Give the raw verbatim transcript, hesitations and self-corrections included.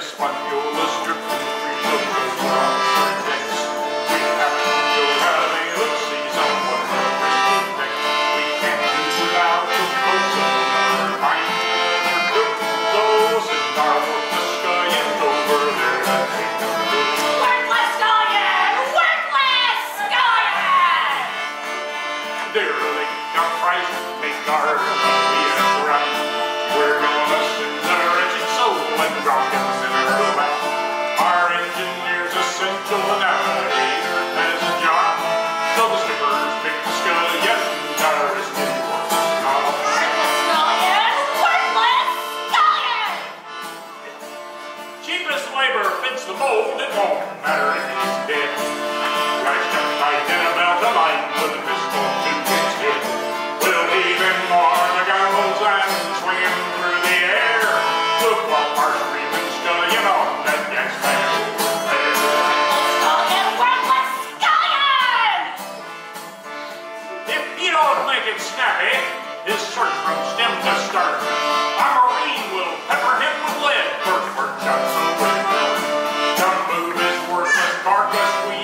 Spatulas dripping through the roof on her decks. We have to go rally, let's see someone breaking neck. We can't do without the folks on our mind and their doors and our worthless scullion over there that ain't no good. Worthless scullion! Worthless scullion! Derelict, our price, make our P P S right. We're gonna send the wretched soul and drop him in her lap. Our engineer's essential navigator has a job. So the skippers pick the scullion, our risky worthless knob. Worthless scullion! Worthless scullion! Cheapest labor fits the mold, it won't matter if he's dead. Lashed up tight in a belt of line with a pistol to his head. We'll leave him more the gallows and swing him through the air. Look what our screaming scullion on that gas man over there. Scullion! Worthless scullion! If you don't make it snappy, his search from stem to stern, our marine will pepper him with lead. First work shots away. Don't move his worthless carcass, we